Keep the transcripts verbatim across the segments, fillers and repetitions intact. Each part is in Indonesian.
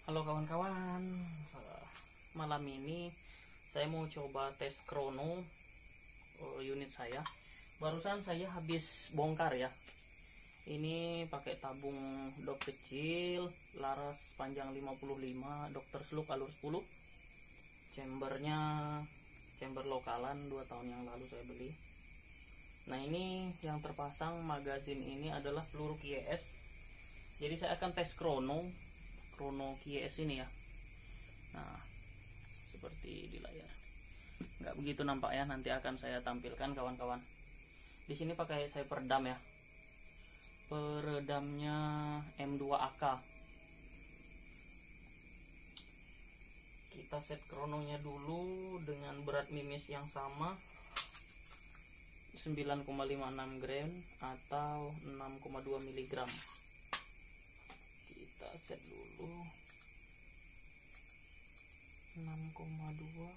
Halo kawan-kawan, malam ini saya mau coba tes krono unit saya. Barusan saya habis bongkar ya. Ini pakai tabung dop kecil, laras panjang lima puluh lima, dokter slug alur sepuluh. Chambernya chamber lokalan dua tahun yang lalu saya beli. Nah, ini yang terpasang magazin ini adalah peluru Q S. Jadi saya akan tes krono krono Q S ini ya. Nah, seperti di layar. Nggak begitu nampak ya, nanti akan saya tampilkan kawan-kawan. Di sini pakai saya peredam ya. Peredamnya M dua A K. Kita set krononya dulu dengan berat mimis yang sama, sembilan koma lima enam gram atau enam koma dua miligram. Kita set dulu enam koma dua.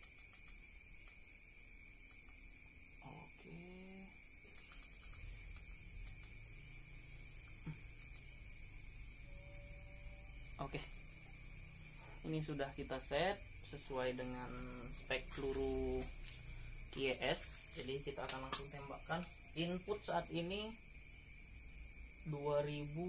Oke. Oke. Ini sudah kita set sesuai dengan spek peluru Q S. Jadi kita akan langsung tembakkan. Input saat ini dua ribu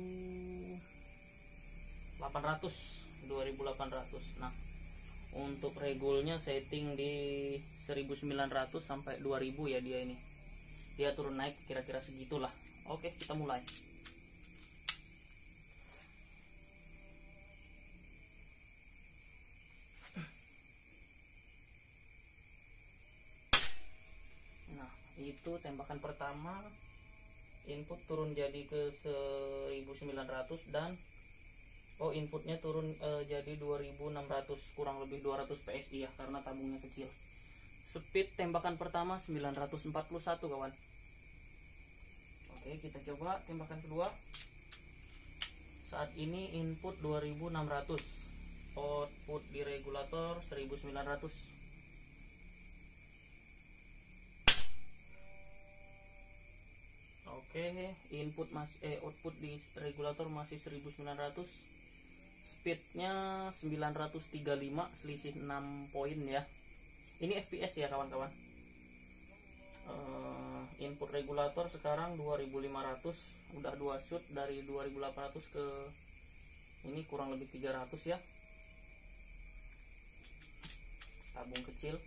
delapan ratus. Nah, untuk regulnya setting di seribu sembilan ratus sampai dua ribu ya dia ini. Dia turun naik kira-kira segitulah. Oke, kita mulai. Nah, itu tembakan pertama. Input turun jadi ke seribu sembilan ratus dan oh inputnya turun e, jadi dua ribu enam ratus, kurang lebih dua ratus P S I ya karena tabungnya kecil. Speed tembakan pertama sembilan ratus empat puluh satu kawan. Oke, kita coba tembakan kedua. Saat ini input dua ribu enam ratus, output di regulator seribu sembilan ratus. Oke, input masih eh output di regulator masih seribu sembilan ratus. Speednya sembilan ratus tiga puluh lima, selisih enam poin ya. Ini F P S ya kawan-kawan. Uh, input regulator sekarang dua ribu lima ratus, udah dua shoot dari dua ribu delapan ratus ke ini kurang lebih tiga ratus ya. Tabung kecil.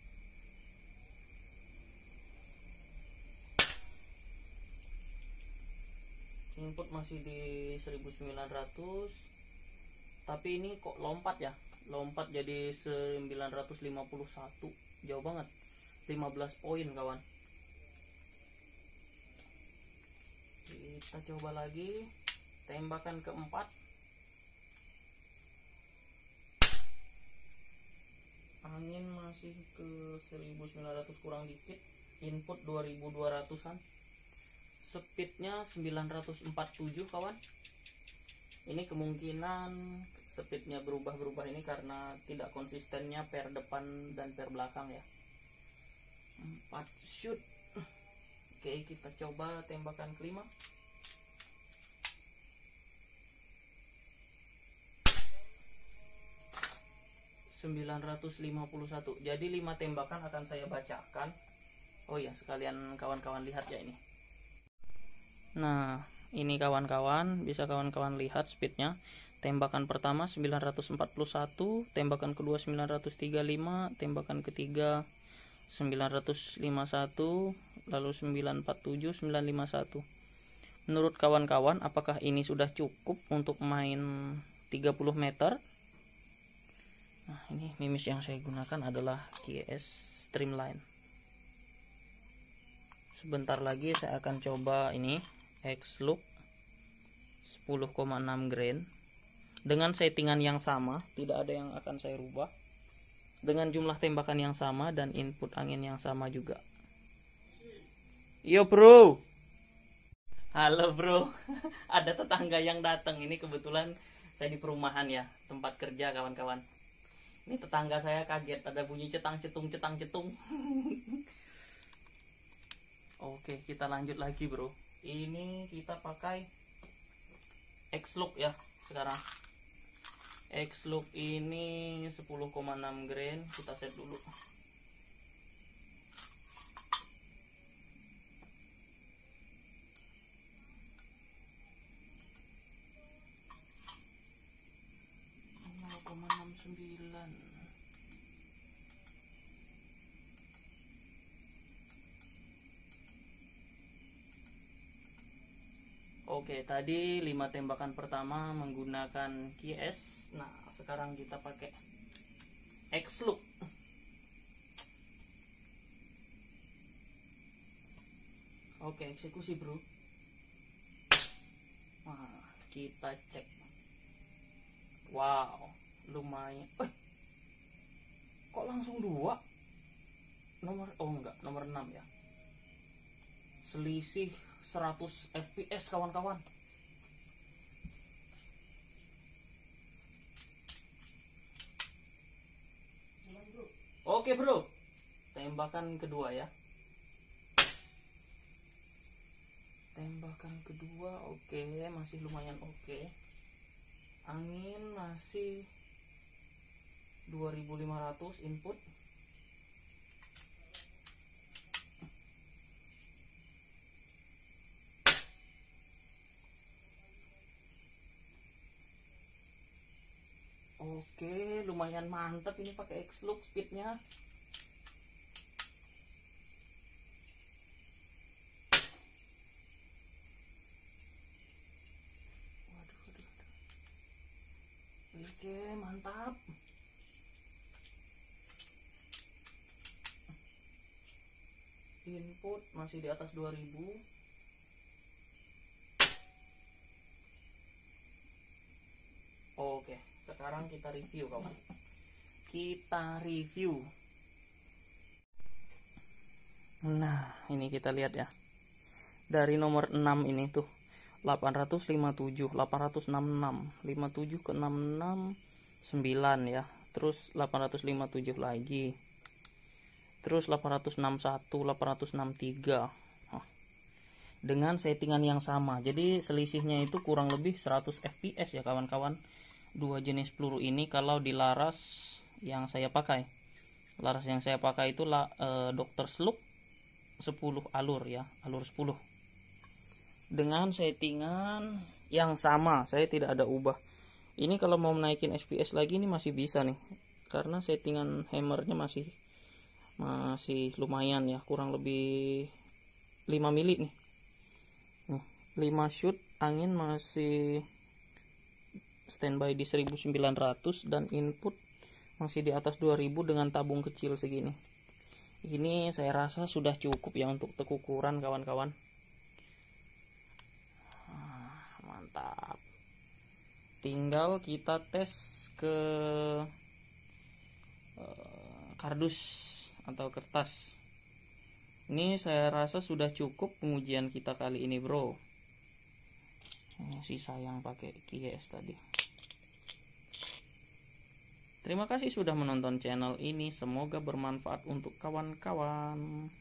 Input masih di seribu sembilan ratus, tapi ini kok lompat ya, lompat jadi sembilan ratus lima puluh satu, jauh banget, lima belas poin kawan. Kita coba lagi tembakan keempat. Angin masih ke seribu sembilan ratus kurang dikit. Input dua ribu dua ratusan. Speednya sembilan ratus empat puluh tujuh kawan. Ini kemungkinan speednya berubah-berubah ini karena tidak konsistennya per depan dan per belakang ya. Empat shoot. Oke, kita coba tembakan kelima. sembilan ratus lima puluh satu. Jadi lima tembakan akan saya bacakan. Oh ya, sekalian kawan-kawan lihat ya ini. Nah, ini kawan-kawan, bisa kawan-kawan lihat speednya. Tembakan pertama sembilan ratus empat puluh satu, tembakan kedua sembilan ratus tiga puluh lima, tembakan ketiga sembilan ratus lima puluh satu, lalu sembilan ratus empat puluh tujuh, sembilan ratus lima puluh satu. Menurut kawan-kawan, apakah ini sudah cukup untuk main tiga puluh meter? Nah, ini mimis yang saya gunakan adalah Q S Streamline. Sebentar lagi saya akan coba ini X-Look sepuluh koma enam grain dengan settingan yang sama, tidak ada yang akan saya rubah, dengan jumlah tembakan yang sama dan input angin yang sama juga. Yo bro, halo bro. Ada tetangga yang datang. Ini kebetulan saya di perumahan ya, tempat kerja kawan-kawan. Ini tetangga saya kaget ada bunyi cetang cetung cetang cetung. Oke, kita lanjut lagi bro. Ini kita pakai X-Look ya sekarang. X-Look ini sepuluh koma enam grain, kita set dulu. nol koma enam sembilan. Oke, tadi lima tembakan pertama menggunakan Q S. Nah, sekarang kita pakai X-Look. Oke, eksekusi bro. Nah, kita cek. Wow, lumayan. Eh, kok langsung dua? Nomor, oh enggak, nomor enam ya. Selisih seratus F P S kawan-kawan. Oke bro, tembakan kedua ya. Tembakan kedua oke, masih lumayan oke. Angin masih dua ribu lima ratus input. Oke, lumayan mantap ini pakai X-Look speednya. Waduh, waduh, waduh. Oke, mantap. Input masih di atas dua ribu. Oke, sekarang kita review kawan. Kita review. Nah, ini kita lihat ya. Dari nomor enam ini tuh delapan ratus lima puluh tujuh, delapan ratus enam puluh enam, lima puluh tujuh ke enam puluh enam, sembilan ya. Terus delapan ratus lima puluh tujuh lagi. Terus delapan ratus enam puluh satu, delapan ratus enam puluh tiga. Nah, dengan settingan yang sama. Jadi selisihnya itu kurang lebih seratus F P S ya kawan-kawan. Dua jenis peluru ini kalau di laras yang saya pakai. Laras yang saya pakai itu lah e, Dokter Slug sepuluh alur ya, alur sepuluh. Dengan settingan yang sama, saya tidak ada ubah. Ini kalau mau naikin F P S lagi ini masih bisa nih. Karena settingan hammernya masih masih lumayan ya, kurang lebih lima mili nih. Nih, lima shoot angin masih standby di seribu sembilan ratus dan input masih di atas dua ribu dengan tabung kecil segini. Ini saya rasa sudah cukup ya untuk tekukuran kawan-kawan. Ah, mantap. Tinggal kita tes ke uh, kardus atau kertas. Ini saya rasa sudah cukup pengujian kita kali ini bro. Ini sisa yang pakai Q S tadi. Terima kasih sudah menonton channel ini. Semoga bermanfaat untuk kawan-kawan.